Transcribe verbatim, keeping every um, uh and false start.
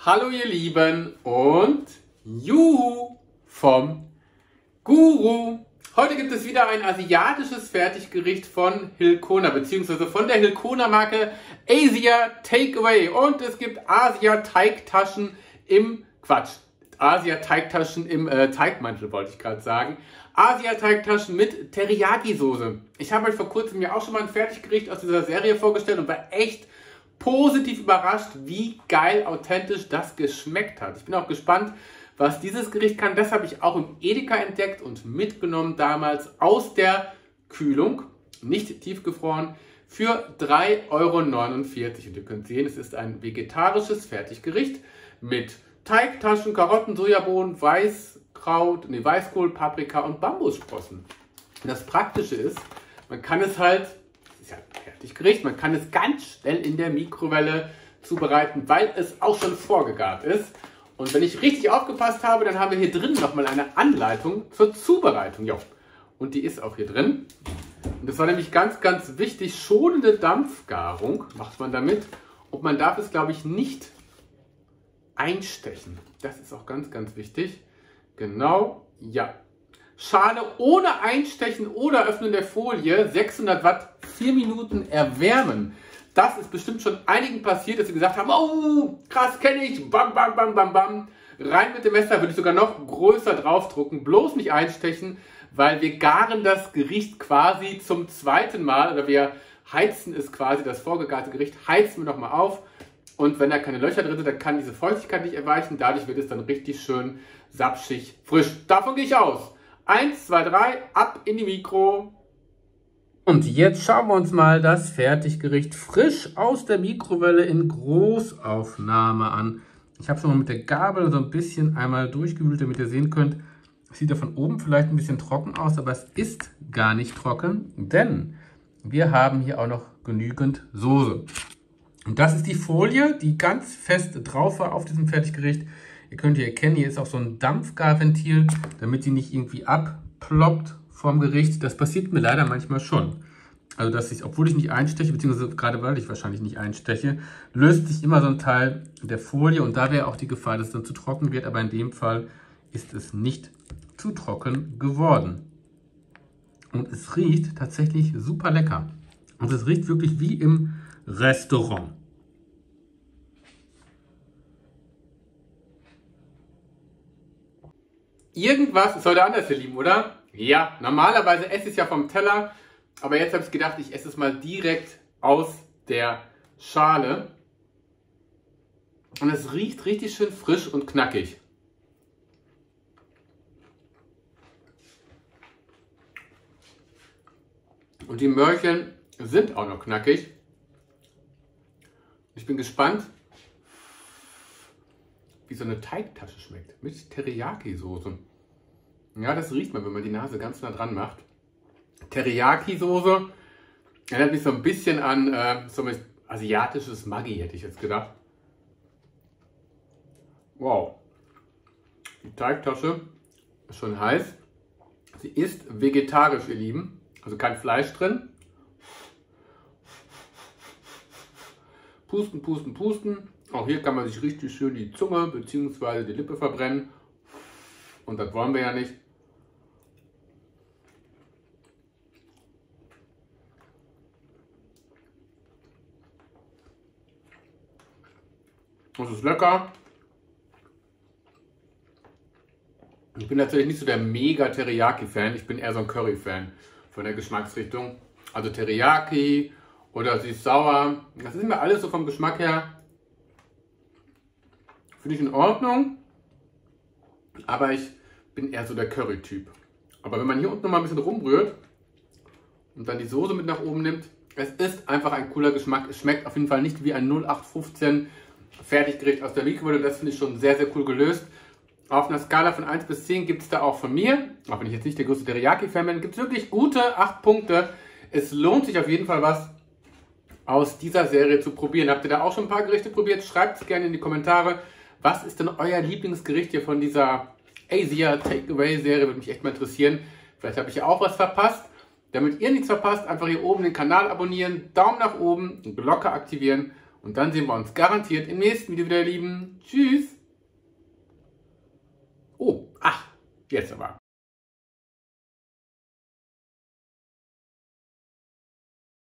Hallo ihr Lieben und Juhu vom Guru. Heute gibt es wieder ein asiatisches Fertiggericht von Hilkona, beziehungsweise von der Hilkona Marke Asia Takeaway. Und es gibt Asia Teigtaschen im Quatsch. Asia Teigtaschen im äh, Teigmantel, wollte ich gerade sagen. Asia Teigtaschen mit Teriyaki-Soße. Ich habe euch vor kurzem ja auch schon mal ein Fertiggericht aus dieser Serie vorgestellt und war echt positiv überrascht, wie geil authentisch das geschmeckt hat. Ich bin auch gespannt, was dieses Gericht kann. Das habe ich auch im Edeka entdeckt und mitgenommen damals aus der Kühlung, nicht tiefgefroren, für drei Euro neunundvierzig. Und ihr könnt sehen, es ist ein vegetarisches Fertiggericht mit Teigtaschen, Karotten, Sojabohnen, Weißkraut, nee, Weißkohl, Paprika und Bambussprossen. Und das Praktische ist, man kann es halt, das ist ja ein Fertiggericht, man kann es ganz schnell in der Mikrowelle zubereiten, weil es auch schon vorgegart ist. Und wenn ich richtig aufgepasst habe, dann haben wir hier drin nochmal eine Anleitung zur Zubereitung. Ja. Und die ist auch hier drin. Und das war nämlich ganz, ganz wichtig. Schonende Dampfgarung macht man damit. Und man darf es, glaube ich, nicht einstechen. Das ist auch ganz, ganz wichtig. Genau, ja. Schale ohne Einstechen oder Öffnen der Folie, sechshundert Watt, vier Minuten erwärmen. Das ist bestimmt schon einigen passiert, dass sie gesagt haben, oh, krass, kenne ich, bam, bam, bam, bam, bam. Rein mit dem Messer, würde ich sogar noch größer draufdrucken, bloß nicht einstechen, weil wir garen das Gericht quasi zum zweiten Mal, oder wir heizen es quasi, das vorgegarte Gericht, heizen wir nochmal auf. Und wenn da keine Löcher drin sind, dann kann diese Feuchtigkeit nicht erweichen, dadurch wird es dann richtig schön sapschig frisch. Davon gehe ich aus. Eins, zwei, drei, ab in die Mikro. Und jetzt schauen wir uns mal das Fertiggericht frisch aus der Mikrowelle in Großaufnahme an. Ich habe schon mal mit der Gabel so ein bisschen einmal durchgewühlt, damit ihr sehen könnt, es sieht ja von oben vielleicht ein bisschen trocken aus, aber es ist gar nicht trocken, denn wir haben hier auch noch genügend Soße. Und das ist die Folie, die ganz fest drauf war auf diesem Fertiggericht. Ihr könnt hier erkennen, hier ist auch so ein Dampfgarventil, damit sie nicht irgendwie abploppt vom Gericht. Das passiert mir leider manchmal schon. Also, dass ich, obwohl ich nicht einsteche, beziehungsweise gerade weil ich wahrscheinlich nicht einsteche, löst sich immer so ein Teil der Folie und da wäre auch die Gefahr, dass es dann zu trocken wird. Aber in dem Fall ist es nicht zu trocken geworden. Und es riecht tatsächlich super lecker. Und es riecht wirklich wie im Restaurant. Irgendwas ist heute anders, ihr Lieben, oder? Ja, normalerweise esse ich es ja vom Teller, aber jetzt habe ich gedacht, ich esse es mal direkt aus der Schale. Und es riecht richtig schön frisch und knackig. Und die Möhrchen sind auch noch knackig. Ich bin gespannt, wie so eine Teigtasche schmeckt mit Teriyaki-Soße. Ja, das riecht man, wenn man die Nase ganz nah dran macht. Teriyaki-Soße erinnert mich so ein bisschen an äh, so ein asiatisches Maggi, hätte ich jetzt gedacht. Wow. Die Teigtasche ist schon heiß. Sie ist vegetarisch, ihr Lieben. Also kein Fleisch drin. Pusten, pusten, pusten. Auch hier kann man sich richtig schön die Zunge bzw. die Lippe verbrennen. Und das wollen wir ja nicht. Das ist lecker. Ich bin natürlich nicht so der mega Teriyaki-Fan. Ich bin eher so ein Curry-Fan von der Geschmacksrichtung. Also Teriyaki oder süß-sauer. Das ist mir alles so vom Geschmack her. Finde ich in Ordnung. Aber ich bin eher so der Curry-Typ. Aber wenn man hier unten noch mal ein bisschen rumrührt und dann die Soße mit nach oben nimmt, es ist einfach ein cooler Geschmack. Es schmeckt auf jeden Fall nicht wie ein null acht fünfzehn Fertiggericht aus der Mikrowelle. Das finde ich schon sehr, sehr cool gelöst. Auf einer Skala von eins bis zehn gibt es da auch von mir, auch wenn ich jetzt nicht der größte Teriyaki-Fan bin, gibt es wirklich gute acht Punkte. Es lohnt sich auf jeden Fall was aus dieser Serie zu probieren. Habt ihr da auch schon ein paar Gerichte probiert? Schreibt es gerne in die Kommentare. Was ist denn euer Lieblingsgericht hier von dieser Asia Takeaway Serie? Würde mich echt mal interessieren. Vielleicht habe ich ja auch was verpasst. Damit ihr nichts verpasst, einfach hier oben den Kanal abonnieren, Daumen nach oben, Glocke aktivieren Und dann sehen wir uns garantiert im nächsten Video wieder, ihr Lieben. Tschüss. Oh, ach, jetzt aber.